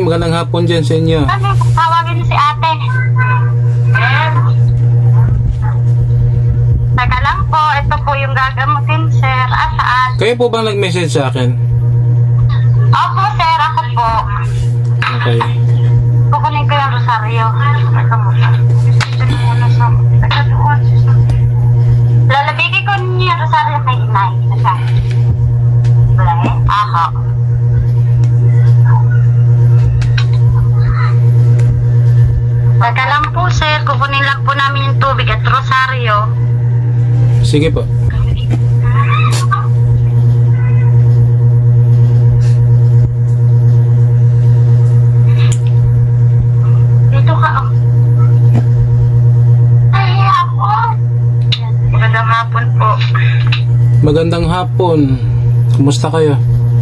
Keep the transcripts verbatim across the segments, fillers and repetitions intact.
magandang hapon dyan sa inyo. Tawagin si ate. Teka lang po, ito po yung gagamutin, sir. Ah, saan? Kayo po bang nag-message sa akin? Opo, sir. Ako po. Okay. Kukunin ko yung rosaryo. Teka muna. Lalabigay ko niyo yung rosaryo kay inay. Teka. Aha. Teka lang po, sir. Kukunin lang po namin yung tubig at rosaryo. Sige po. Dito ka, oh. Ay, ako. Magandang hapon po. Magandang hapon. Kumusta kayo?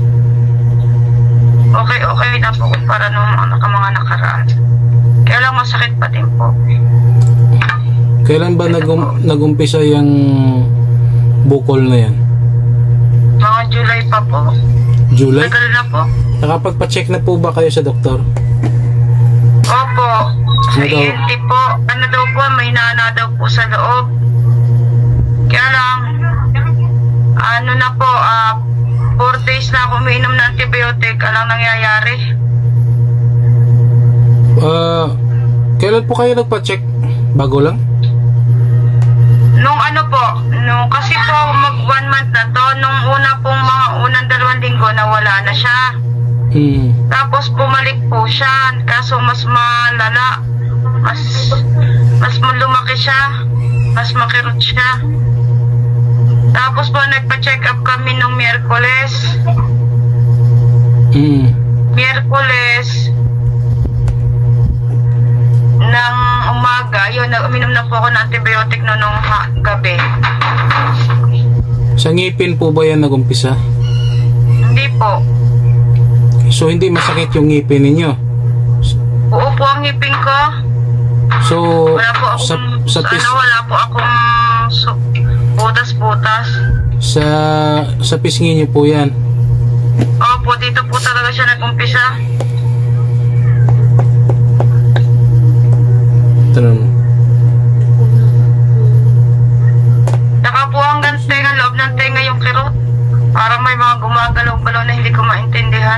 Okay, okay na po para nung mga, mga nakaraan. Kaya lang masakit pa din po. Kailan ba nagum nagumpisa yung bukol na yan? Mga July pa po. July? Tagal na po. Nakapagpa-check na po ba kayo sa doktor? Opo. Sa Ano daw? E N T po. Ano daw po, may nana daw po sa loob. Kaya lang, ano na po, ah, four days na ako umiinom ng antibiotic. Alang nangyayari. Ah, uh, kailan po kayo nagpa-check? Bago lang? Nung ano po, nung kasi po mag one month na to, nung una pong mga unang dalawang linggo nawala na siya. Hmm. Tapos bumalik po siya, kaso mas malala, mas mas lumaki siya, mas makirot siya. Tapos po nagpa-check up kami nung Miyerkules. Hmm. Miyerkules ng umaga, yun, uminom na po ako ng antibiotic no, nung ha, gabi. Sa ngipin po ba yan nagumpisa? Hindi po. So hindi masakit yung ngipin ninyo? Oo po ang ngipin ko. So Wala po akong, sa, sa pis, ano, wala po akong so, butas-butas. sa sa pisngi niyo po yan? Opo, dito po talaga siya nag-umpisa. Tanong. Saka po hanggang tenga, loob ng tenga yung kirot. Parang may mga gumagalaw-galaw na hindi ko maintindihan.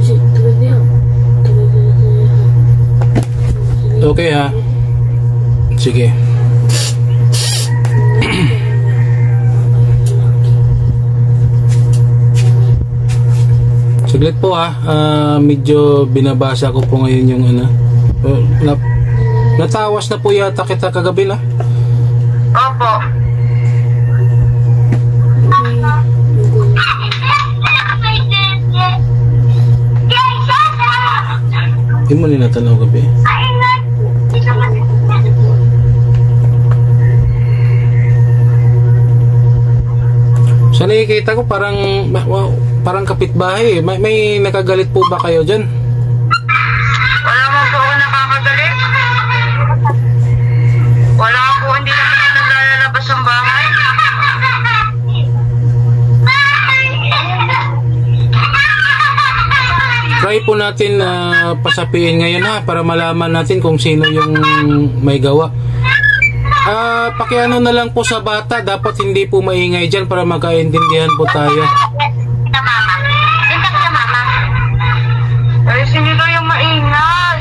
Okay ha. Sige. Saglit po ha. Uh, medyo binabasa ko po ngayon yung ano. Uh, nap natawas na po yata kita kagabi na. Opo. Hindi mo ninatanaw gabi. Sa nakikita ko parang wow, parang kapitbahay eh. May, may nakagalit po ba kayo dyan? Wala mo po ako nakakagalit. Wala po, hindi naman ako naglalabas ng bahay. Try po natin na uh, pasapiin ngayon ha para malaman natin kung sino yung may gawa. Ah, uh, pakiano na lang po sa bata, dapat hindi po maingay diyan para magkaintindihan po tayo. Kita mama. Kita kaya mama. Ay, sino daw yung maingay?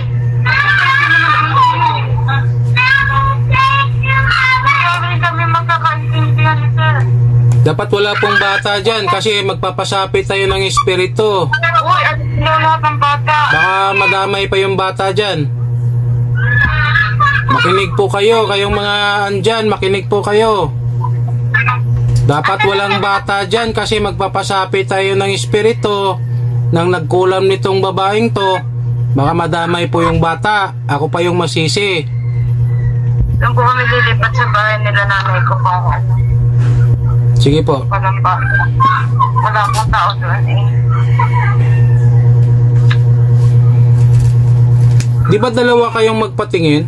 Hindi kami magkakaintindihan, sir. Dapat wala pong bata diyan kasi magpapasapit tayo ng espiritu. Uy, at sino lahat ng bata? Baka madamay pa yung bata diyan. Makinig po kayo, kayong mga andyan, makinig po kayo. Dapat walang bata dyan kasi magpapasapit tayo ng espiritu nang nagkulam nitong babaeng to. Baka madamay po yung bata, ako pa yung masisi. Doon po kami lilipat sa bahay nila nanay ko po. Sige po. Walang bata. Wala pong tao doon eh. Di ba dalawa kayong magpatingin?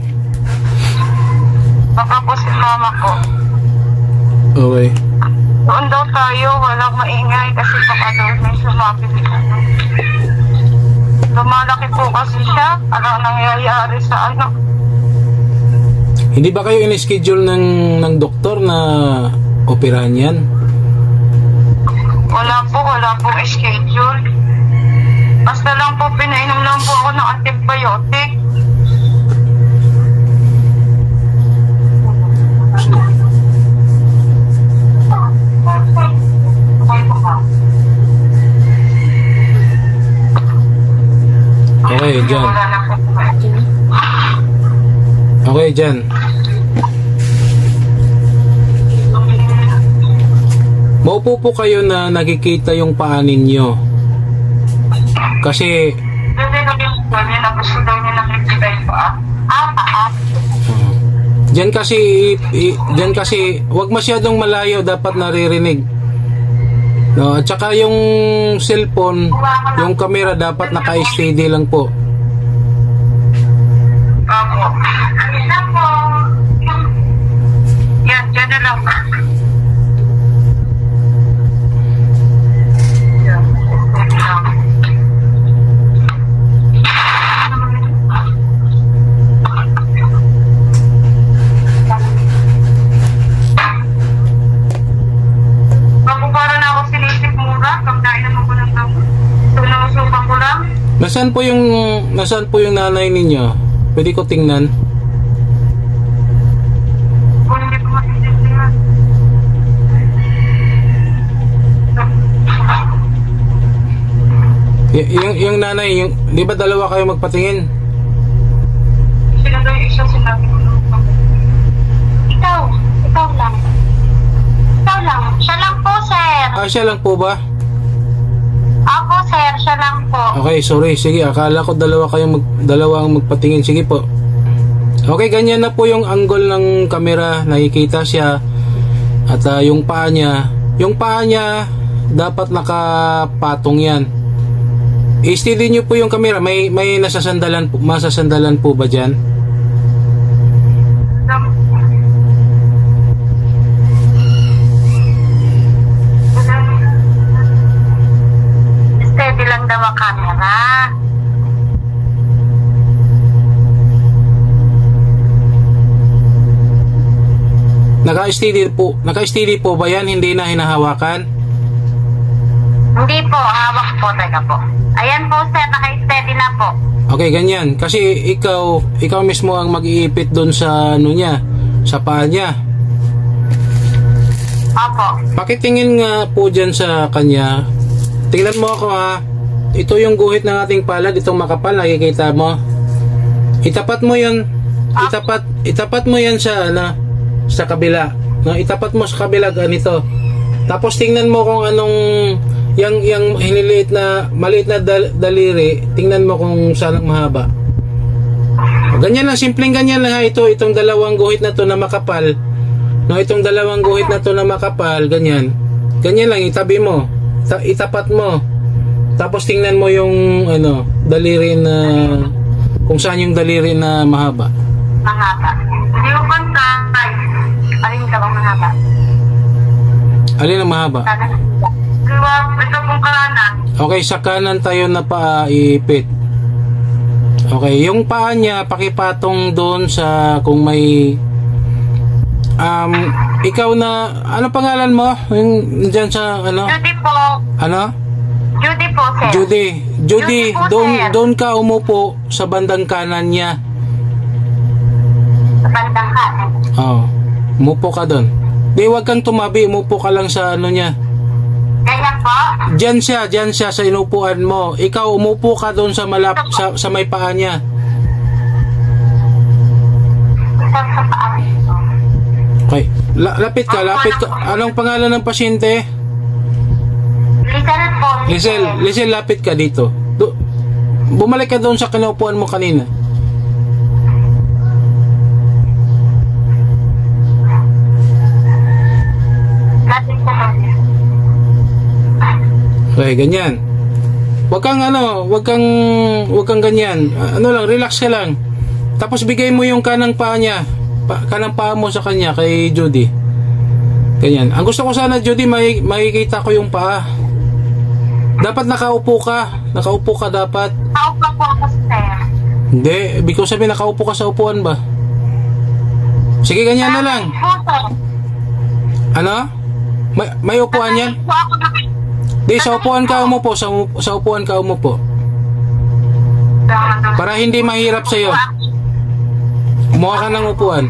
Baka po si mama ko. Okay. Doon daw tayo, walang maingay kasi baka daw may sumapit. Lumalaki po kasi siya. Ano ang nangyayari sa ano? Hindi ba kayo in-schedule ng, ng doktor na operahan yan? Wala po, wala po schedule. Basta lang po, pinainom lang po ako ng antibiotic. Okay, Jan. Okay, Jan. Maupo po kayo na nakikita yung paa ninyo. Kasi Hindi na yung niya na gusto daw niya nakikita yung paa. Ah, ah, uh, Diyan kasi i, diyan kasi wag masyadong malayo, dapat naririnig. No, at saka yung cellphone, yung camera dapat naka-steady lang po. Opo. Ano na po? Yan, dyan na lang. Nasaan po yung nasaan po yung nanay ninyo? Pwede ko tingnan. Kung hindi ko matitindihan. Y- yung yung nanay, yung 'di ba dalawa kayo magpatingin? Sila daw yung isa sinabi ko. Ikaw, ikaw lang. Ikaw lang. Siya lang po, sir. Ah, siya lang po ba? Ako, sir. Siya lang po. Okay, sorry. Sige, akala ko dalawa kayong mag, dalawa ang magpatingin. Sige po. Okay, ganyan na po yung angle ng camera. Nakikita siya. At uh, yung paa niya, yung paa niya dapat nakapatong yan. I-steady nyo po yung camera. May may nasasandalan po, masasandalan po ba dyan? Steady lang daw ang camera. Naka-steady po, naka-steady po ba yan? Hindi na hinahawakan? Hindi po, hawak po talaga po. Ayan po, sir, naka-steady na po. Okay, ganyan. Kasi ikaw, ikaw mismo ang mag-iipit doon sa ano niya, sa paa niya. Opo. Pakitingin nga po dyan sa kanya. Tingnan mo ako ha. Ito yung guhit ng ating palad, itong makapal, nakikita mo. Itapat mo yun. Itapat, itapat mo yan sa, ano, sa kabila. No, itapat mo sa kabila ganito. Tapos tingnan mo kung anong yang yang hiniliit na maliit na dal, daliri, tingnan mo kung saan ang mahaba. O, ganyan lang, simpleng ganyan lang ha. Ito, itong dalawang guhit na to na makapal. No, itong dalawang guhit na to na makapal, ganyan. Ganyan lang, itabi mo. Ta, itapat mo. Tapos tingnan mo yung ano, daliri na kung saan yung daliri na mahaba. Mahaba. Hindi ko pantay. Alin ka bang mahaba? Alin ang mahaba? Diba, ito pong kanan. Okay, sa kanan tayo na paa iipit. Okay, yung paa niya pakipatong doon sa kung may um ikaw na ano pangalan mo? Yung diyan sa ano? Judy po. Ano? Judy po, sir. Judy. Judy, Judy po, doon sir. doon ka umupo sa bandang kanan niya. Sa bandang kanan. Oh. Umupo ka doon. Di wag kang tumabi, umupo ka lang sa ano niya. Ganyan po. Diyan siya, diyan siya sa inupuan mo. Ikaw umupo ka doon sa malap sa, sa may paa niya. Isang sa paan. Okay. La, lapit ka, lapit ka. Anong pangalan ng pasyente? Lizel po. Lizel, Lizel, lapit ka dito. Do, bumalik ka doon sa kinaupuan mo kanina. Lapit po. Okay, ganyan. Wag kang ano, wag kang wag kang ganyan. Ano lang, relax ka lang. Tapos bigay mo yung kanang paa niya. Pa, kanang paa mo sa kanya kay Judy. Ganyan. Ang gusto ko sana, Judy, may makikita ko yung paa. Dapat nakaupo ka. Nakaupo ka dapat. Nakaupo po ako, sir. Hindi. Ibig ko sabihin, nakaupo ka sa upuan ba? Sige, ganyan na lang. Puso. Ano? May, may upuan yan? Po ako na... Di, sa upuan ka umupo. Sa, sa upuan ka umupo. Para hindi mahirap sa'yo. Kumuha ka ng upuan.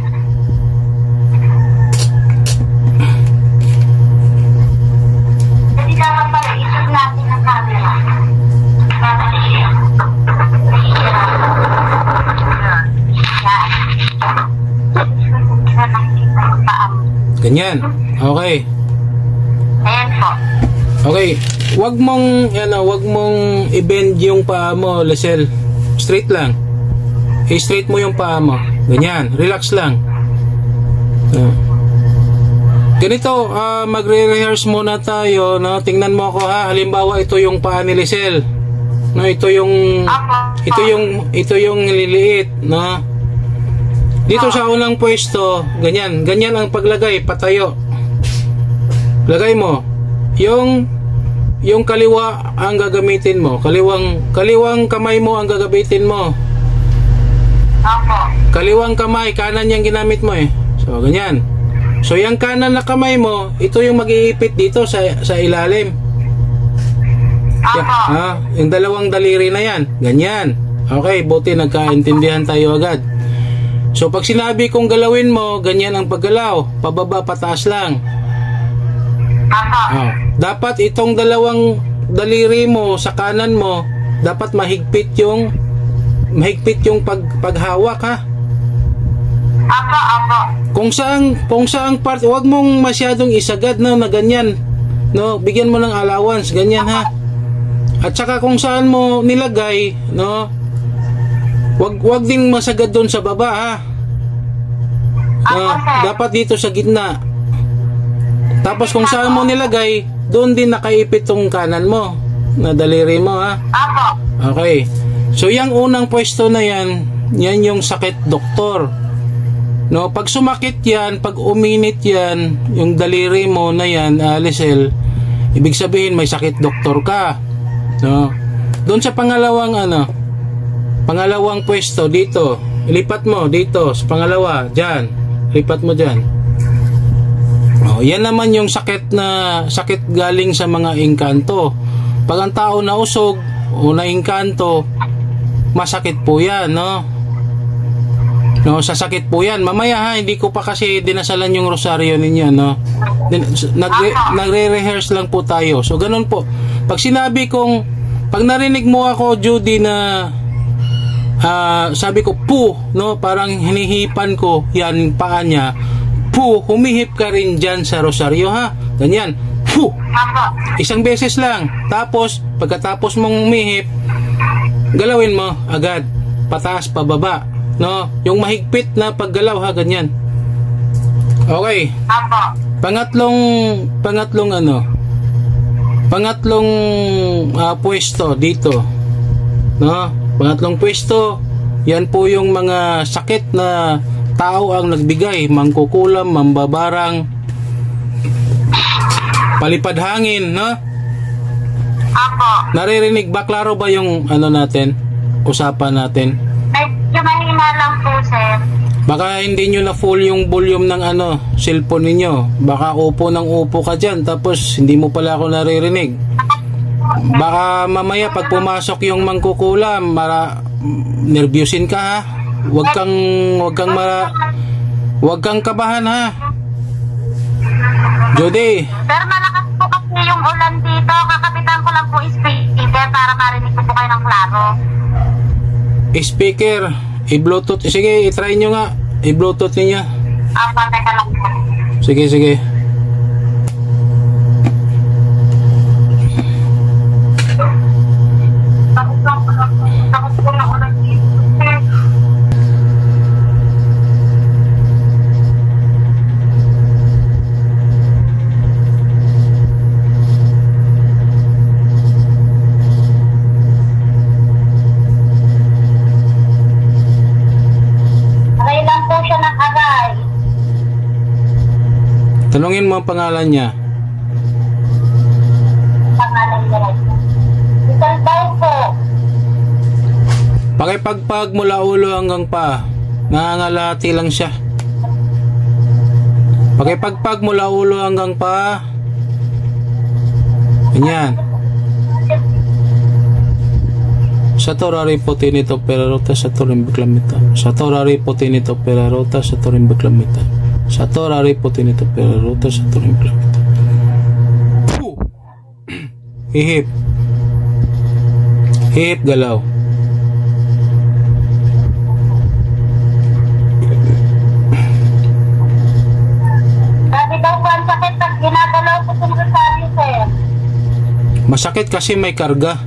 Hindi dapat pala isip natin ang camera. Ganyan. Okay. Ayan po. Okay. Wag mong, ano, wag mong i-bend yung paa mo, Lisel. Straight lang. I-straight mo yung paa mo. Ganyan. Relax lang. Uh. Ganito, uh, magre-rehearse muna tayo, no? Tingnan mo ako, ha. Halimbawa, ito yung paa ni Lisel. No, ito yung ito yung ito yung liliit, no? Dito sa unang pwesto, ganyan, ganyan ang paglagay, patayo. Lagay mo yung yung kaliwa ang gagamitin mo, kaliwang kaliwang kamay mo ang gagamitin mo. Opo. Kaliwang kamay, kanan yung ginamit mo eh. So ganyan. So yung kanan na kamay mo, ito yung mag-iipit dito sa sa ilalim. Opo. Ah, yung dalawang daliri na yan, ganyan. Okay, buti nagkaintindihan tayo agad. So pag sinabi kong galawin mo, ganyan ang paggalaw, pababa, pataas lang. Opo. Ah, dapat itong dalawang daliri mo sa kanan mo, dapat mahigpit yung mahigpit yung pag, paghawak, ha. Opo, opo. Kung saan kung saang part, wag mong masyadong isagad, no, na ganyan. No, bigyan mo ng allowance, ganyan, ha. At saka kung saan mo nilagay, no, wag wag ding masagad doon sa baba, ha. Uh, dapat dito sa gitna. Tapos kung saan mo nilagay, doon din nakaipit tong kanan mo, na daliri mo, ha. Opo. Okay. So yung unang pwesto na yan, yan yung sakit doktor. No, pag sumakit yan, pag uminit yan, yung daliri mo na yan, uh, Lisel, ibig sabihin may sakit doktor ka. No. Doon sa pangalawang ano, pangalawang pwesto dito, ilipat mo dito sa pangalawa, diyan. Lipat mo diyan. Oh, yan naman yung sakit na sakit galing sa mga engkanto. Pag ang tao na usog o na engkanto, masakit po 'yan, no? No, sasakit po 'yan. Mamaya, ha, hindi ko pa kasi dinasalan yung rosaryo ninyo, no. Nagre, nagre-rehearse lang po tayo. So ganun po. Pag sinabi kong, pag narinig mo ako, Judy, na uh, sabi ko pu, no, parang hinihipan ko yan paa niya, pu, humihip ka rin dyan sa rosaryo, ha. Ganyan, pu. Isang beses lang. Tapos pagkatapos mong humihip, galawin mo agad, pataas pababa, no, yung mahigpit na paggalaw, ha, ganyan. Okay. Pangatlong pangatlong ano, pangatlong uh, pwesto dito, no, pangatlong pwesto, yan po yung mga sakit na tao ang nagbigay, mangkukulam, mambabarang, palipad hangin, no. Apo. Naririnig ba, klaro ba yung ano natin, usapan natin? Medyo mahina lang po, sir. Baka hindi nyo na full yung volume ng ano, cellphone ninyo. Baka upo ng upo ka dyan, tapos hindi mo pala ako naririnig. Baka mamaya pag pumasok yung mangkukulam, mara, nervyusin ka, ha. Huwag kang, huwag kang mara, huwag kang kabahan, ha. Judy. Sir, malakas po kasi yung ulan dito. Kakapitan ko lang po speaker para marinig ko po kayo ng klaro. Speaker, i-bluetooth. Sige, i-try nyo nga. I-bluetooth niya. Ah, patay ka lang po. Sige, sige. Takot lang po. Takot po na ulan dito. Aray lang po siya ng aray. Tanungin mo ang pangalan niya. Pangalan niya lang. Pakipagpag mula ulo hanggang paa. Nangangalati lang siya. Pakipagpag mula ulo hanggang paa. Ganyan. Satorari potinito perarota satorim beklamita. Satorari potinito perarota satorim beklamita. Satorari potinito perarota satorim beklamita. Hihip. Hihip galaw. Sabi daw po ang sakit pag ginagalaw ko sa rosaryo, sir. Masakit kasi may karga.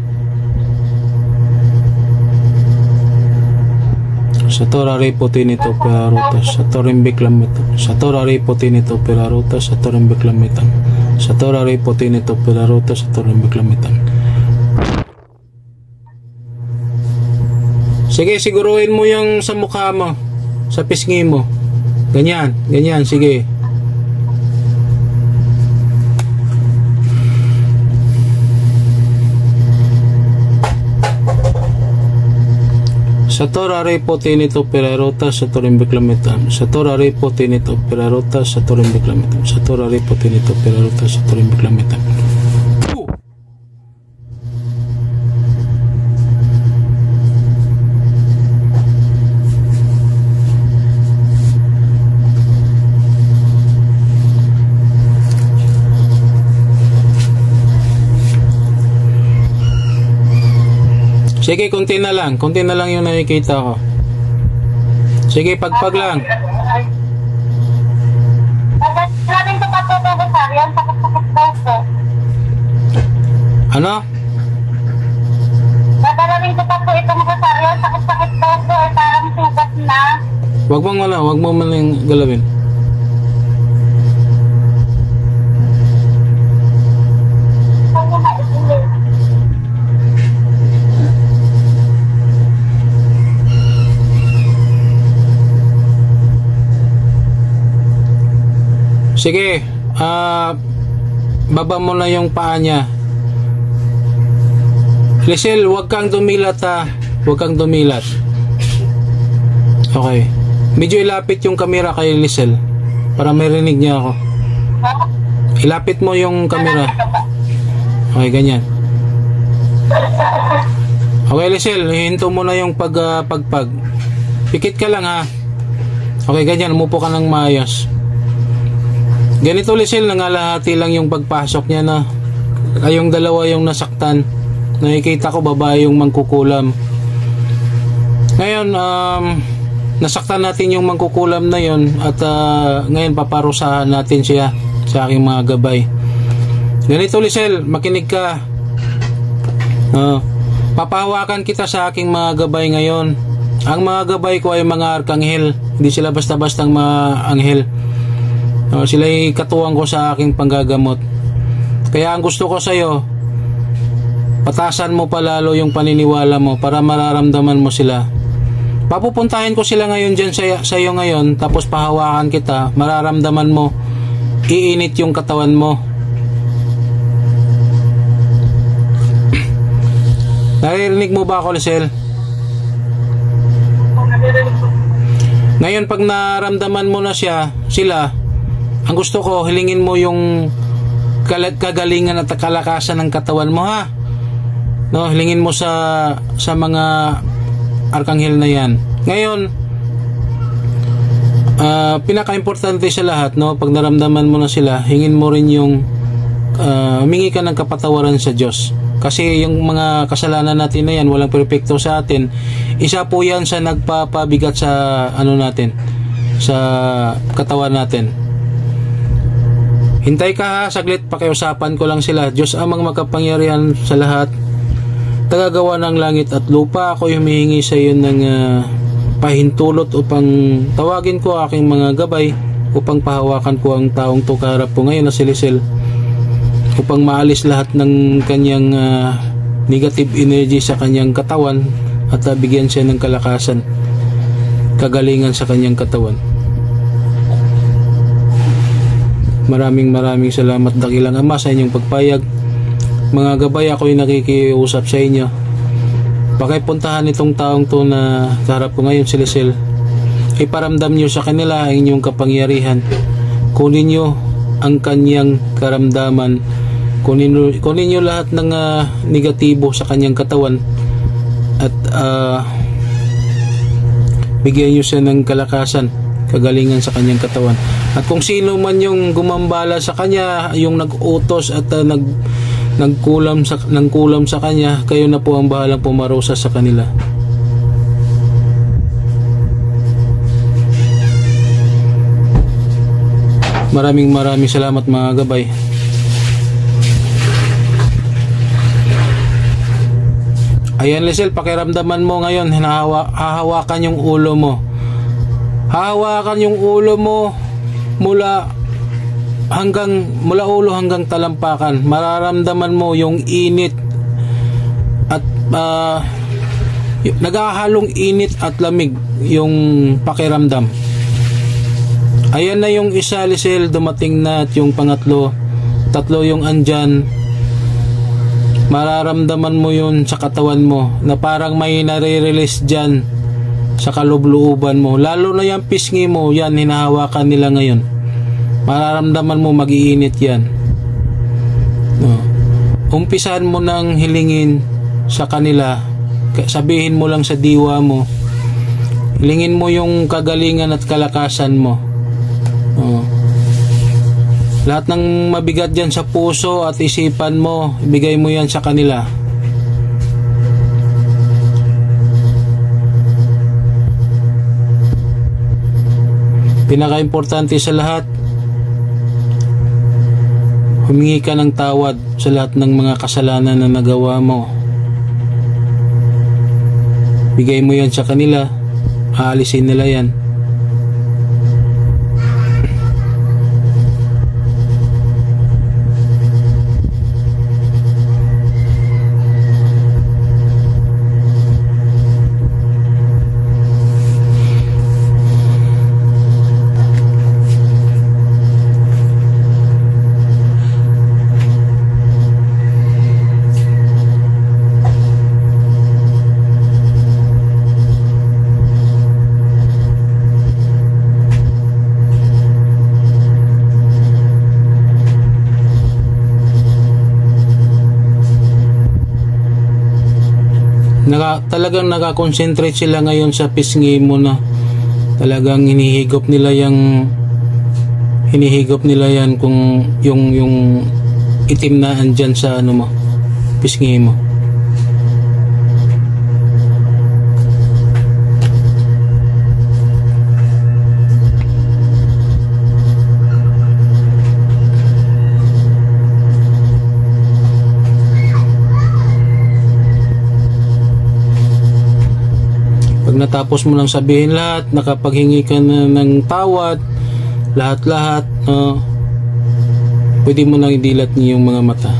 Satorari potinito perarota satorim beklamita. Satorari potinito perarota satorim beklamita. Satorari potinito perarota satorim beklamita. Sige, siguruhin mo yung sa mukha mo, sa pisngi mo. Ganyan, ganyan, sige. Satorari potinito perarota satorim beklamita. Satorari potinito perarota satorim beklamita. Satorari potinito perarota satorim beklamita. Sige, konti na lang. Konti na lang yung nakikita ko. Sige, pagpag lang. Nagalamin ko pa po ito, rosaryo. Sakit-sakit daw po. Ano? Nagalamin ko pa po itong rosaryo. Sakit-sakit daw po. Eh, parang sugat na. Wag mong wala. Wag mo maling galawin. Kaya na ituloy. Sige, ah, uh, baba mo na yung paa niya. Lisel, huwag kang dumilat ha. Huwag kang dumilat. Okay. Medyo ilapit yung camera kay Lisel para marinig niya ako. Ilapit mo yung camera. Okay, ganyan. Okay, Lisel, hinto mo na yung pag, uh, pagpag. Pikit ka lang ha. Okay, ganyan. Umupo ka ng maayos. Ganito, Lisel, nangalahati lang yung pagpasok niya na ay yung dalawa yung nasaktan. Nakikita ko babae yung mangkukulam. Ngayon, um, nasaktan natin yung mangkukulam na yun at uh, ngayon paparusahan natin siya sa aking mga gabay. Ganito, Lisel, makinig ka. Uh, papahawakan kita sa aking mga gabay ngayon. Ang mga gabay ko ay mga arkanghel. Hindi sila basta-bastang mga anghel. Uh, sila'y katuwang ko sa aking panggagamot. Kaya ang gusto ko sa iyo, patasan mo palalo yung paniniwala mo para mararamdaman mo sila. Papupuntahin ko sila ngayon dyan sa, sa iyo ngayon, tapos pahawakan kita, mararamdaman mo, iinit yung katawan mo. Naririnig mo ba ako, Lisel? Ngayon pag naramdaman mo na siya, sila, ang gusto ko, hilingin mo yung kagalingan at kalakasan ng katawan mo, ha? No, hilingin mo sa sa mga arkanghel na yan. Ngayon, uh, pinaka-importante sa lahat, no, pag naramdaman mo na sila, hingin mo rin yung uh, humingi ka ng kapatawaran sa Diyos. Kasi yung mga kasalanan natin na yan, walang perpekto sa atin. Isa po yan sa nagpapabigat sa ano natin, sa katawan natin. Hintay ka ha, saglit, pakiusapan ko lang sila. Diyos amang makapangyarihan sa lahat, tagagawa ng langit at lupa, ako humihingi sa iyo ng uh, pahintulot upang tawagin ko aking mga gabay upang pahawakan ko ang taong to kaharap po ngayon na si Lisel, upang maalis lahat ng kanyang uh, negative energy sa kanyang katawan at uh, bigyan siya ng kalakasan, kagalingan sa kanyang katawan. Maraming maraming salamat, dakilang Ama, sa inyong pagpayag. Mga gabay, ako'y nakikiusap sa inyo. Pakipuntahan itong taong to na kaharap ko ngayon, si Lisel. Iparamdam nyo sa kanila ang inyong kapangyarihan. Kunin nyo ang kanyang karamdaman. Kunin nyo, kunin nyo lahat ng uh, negatibo sa kanyang katawan. At uh, bigyan nyo siya ng kalakasan, kagalingan sa kanyang katawan. At kung sino man yung gumambala sa kanya, yung nag-utos at uh, nag, nagkulam, sa, nagkulam sa kanya, kayo na po ang bahalang pumarusa sa kanila. Maraming maraming salamat mga gabay. Ayan Lisel, pakiramdaman mo ngayon, hinahawa, hahawakan yung ulo mo. Hahawakan yung ulo mo mula hanggang mula ulo hanggang talampakan. Mararamdaman mo yung init at uh, naghahalong init at lamig yung pakiramdam. Ayan na yung isa Lisel, dumating na, at yung pangatlo, tatlo yung andyan. Mararamdaman mo yun sa katawan mo na parang may nare-release dyan sa kaloob-looban mo. Lalo na yung pisngi mo, yan hinahawakan nila ngayon. Mararamdaman mo mag-iinit yan. No. Umpisahan mo nang hilingin sa kanila, sabihin mo lang sa diwa mo, hilingin mo yung kagalingan at kalakasan mo. Oh. Lahat ng mabigat dyan sa puso at isipan mo, ibigay mo yan sa kanila. Pinaka-importante sa lahat, humingi ka ng tawad sa lahat ng mga kasalanan na nagawa mo. Bigay mo yan sa kanila, aalisin nila yan. Naga, talagang nakakonsentrate sila ngayon sa pisngi mo na talagang hinihigop nila yung hinihigop nila yan kung yung yung itim na andyan sa ano mo, pisngi mo. Natapos mo lang sabihin lahat, nakapaghingi ka na ng tawad, lahat-lahat, uh, pwede mo nang idilat niyo yung mga mata.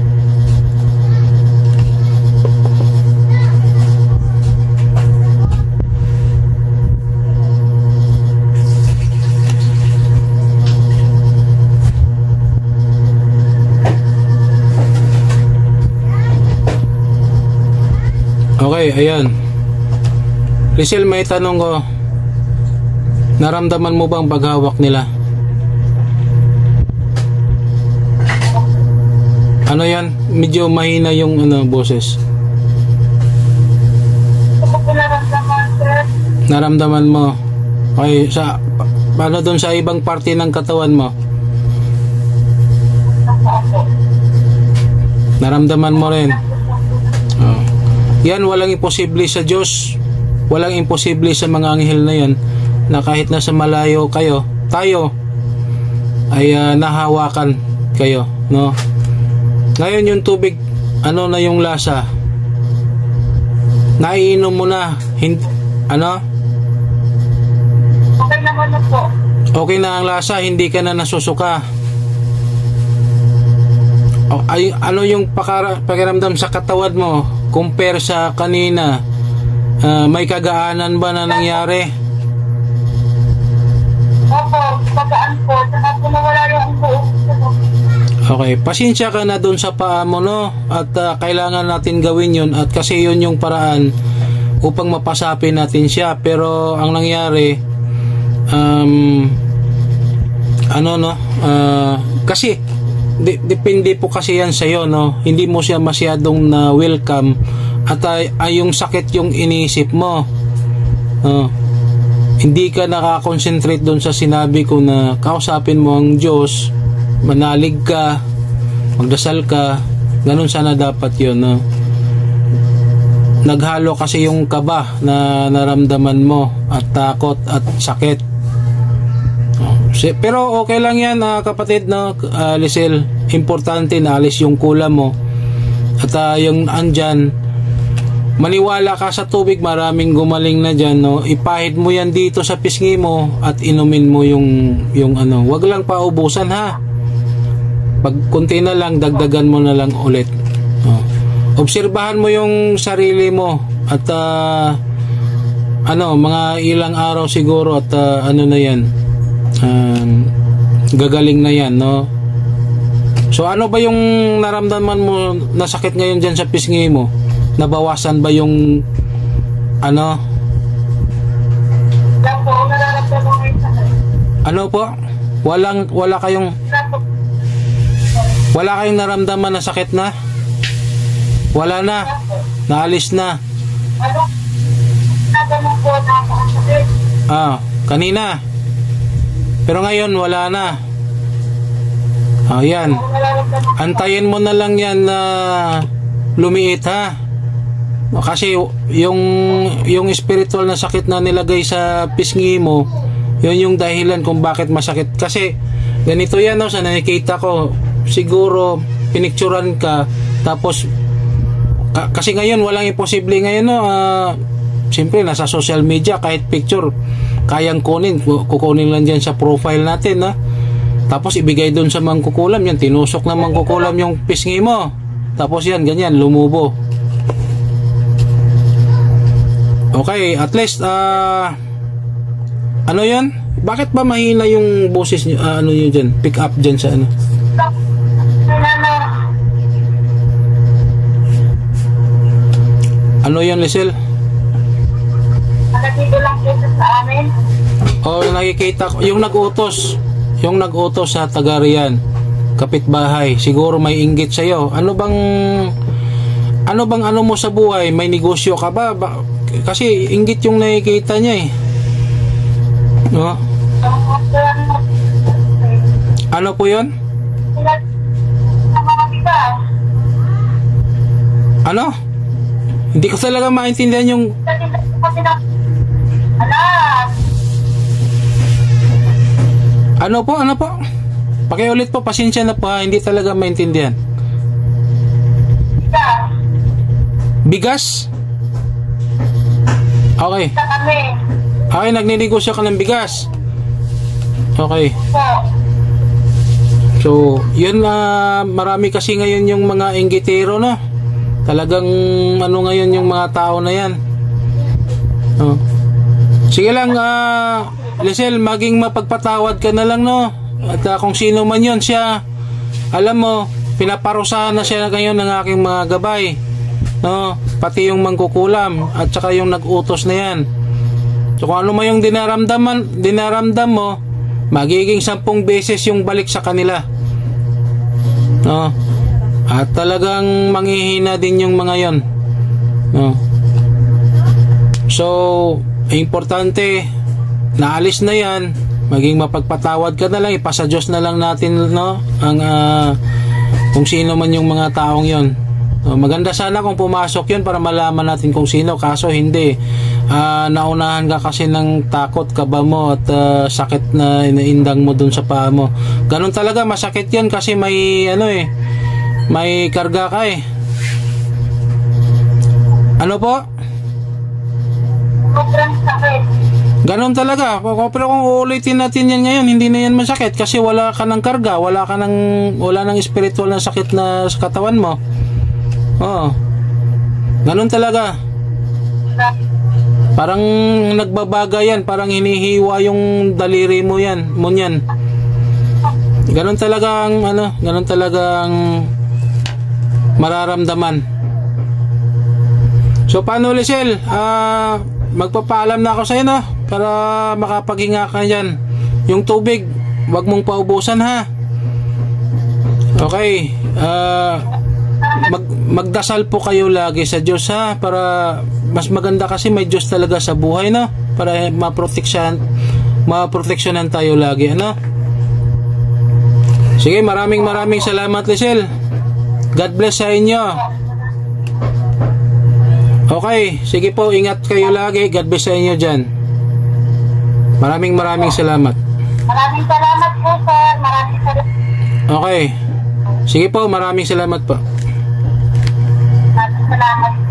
Okay, ayan. Lisel, may tanong ko. Naramdaman mo bang paghawak nila? Ano yan? Medyo mahina yung ano, boses. Naramdaman mo? Okay, sa, paano doon sa ibang parte ng katawan mo? Naramdaman mo rin? Oh. Yan, walang imposible sa Diyos. Walang imposible sa mga anghel na yan, na kahit nasa malayo kayo, tayo ay uh, nahawakan kayo, no? Ngayon yung tubig, ano na yung lasa? Naiinom mo na, hindi, ano? Okay naman na po. Okay na ang lasa, hindi ka na nasusuka. O, ay, ano yung pakara, pakiramdam sa katawan mo compare sa kanina? Uh, may kagaanan ba na nangyari? Opo, kagaan po. Saka po nawala yung buong. Okay, pasensya ka na dun sa paa mo, no? At uh, kailangan natin gawin yun at kasi yun yung paraan upang mapasapin natin siya. Pero ang nangyari, um, ano, no? Uh, kasi, de- depende po kasi yan sa'yo, no? Hindi mo siya masyadong na welcome at ay, ay yung sakit yung iniisip mo. Uh, hindi ka nakakonsentrate dun sa sinabi ko na kausapin mo ang Diyos, manalig ka, magdasal ka, ganun sana dapat yun, no? Naghalo kasi yung kaba na naramdaman mo at takot at sakit. Pero okay lang yan, uh, kapatid, no? uh, Lisel, importante na alis yung kulam mo at uh, yung andyan, maniwala ka sa tubig, maraming gumaling na dyan, no? Ipahid mo yan dito sa pisngi mo at inumin mo yung, yung ano, wag lang paubusan, ha? Pag kunti na lang, dagdagan mo na lang ulit. Oh. Obserbahan mo yung sarili mo at uh, ano, mga ilang araw siguro at uh, ano na yan, um, gagaling na yan, no? So ano ba yung naramdaman mo na sakit ngayon dyan sa pisngi mo? Nabawasan ba yung ano? Ano po? Walang, wala kayong Wala kayong naramdaman na sakit na? Wala na? Naalis na? Ah, kanina. Pero ngayon wala na. Ah, yan. Antayin mo na lang yan na lumiit, ha? Kasi yung yung spiritual na sakit na nilagay sa pisngi mo, yun yung dahilan kung bakit masakit. Kasi ganito yan, no, sa nakikita ko, siguro pinicturan ka tapos ka, kasi ngayon walang imposible ngayon, no. Uh, siyempre nasa social media, kahit picture kayang kunin, kukunin lang dyan sa profile natin, na tapos ibigay doon sa mangkukulam, yan tinusok na mangkukulam yung pisngi mo, tapos yan ganyan lumubo. Okay, at least uh, ano yan, bakit ba mahina yung boses nyo, uh, ano nyo dyan, pick up dyan sa ano? Ano yun, Lisel? Nakikita lang po sa amin. Oh, nakikita ko. Yung nag-utos. Yung nag-utos sa Tagarian. Kapitbahay. Siguro may inggit sa'yo. Ano bang... Ano bang ano mo sa buhay? May negosyo ka ba? ba kasi inggit yung nakikita niya, eh. No? Ano po yun? Ano? Hindi ko talaga maintindihan yung... Ano po? Ano po? Pakiulit po, pasensya na po, ha? Hindi talaga maintindihan. Bigas? Okay. Okay, nagninegosyo ka ng bigas. Okay. So, yun na, uh, marami kasi ngayon yung mga inggitero, no? Talagang ano ngayon yung mga tao na yan. Oh. Sige lang, uh, Lisel, maging mapagpatawad ka na lang, no? At uh, kung sino man yun siya, alam mo, pinaparusahan na siya ngayon ng aking mga gabay, no? Pati yung mangkukulam at saka yung nag-utos na yan. So kung ano man yung dinaramdaman, dinaramdam mo, magiging sampung beses yung balik sa kanila, no? At talagang manghihina din yung mga yon, no? So importante, naalis na yan, maging mapagpatawad ka na lang, ipasa Diyos na lang natin, no, ang uh, kung sino man yung mga taong yon. So, maganda sana kung pumasok yun para malaman natin kung sino, kaso hindi. Uh, naunahan ka kasi ng takot, kaba mo at uh, sakit na inaindang mo dun sa paa mo. Ganun talaga, masakit yan kasi may ano eh, may karga ka eh. Ano po? Sobrang sakit. Ganun talaga. Pero kung uulitin natin yan ngayon, hindi na yan masakit kasi wala ka ng karga, wala ka ng, wala ng spiritual na sakit na sa katawan mo. Oo. Ganun talaga. Parang nagbabaga yan, parang hinihiwa yung daliri mo yan, mo yan. Ganon talagang ano, ganon talagang mararamdaman. So paano, Lisel? Ah, magpapaalam na ako sa iyo, no? Para makapaghinga ka diyan. Yung tubig, wag mong paubusan, ha. Okay. Ah, mag magdasal po kayo lagi sa Diyos, ha, para mas maganda kasi may Diyos talaga sa buhay, no? Para maproteksyon, maproteksyonan tayo lagi, ano? Sige, maraming maraming salamat, Lisel. God bless sa inyo. Okay, sige po, ingat kayo lagi. God bless sa inyo dyan. Maraming maraming salamat. Maraming salamat po, sir. Maraming salamat. Okay. Sige po, maraming salamat po. Maraming salamat.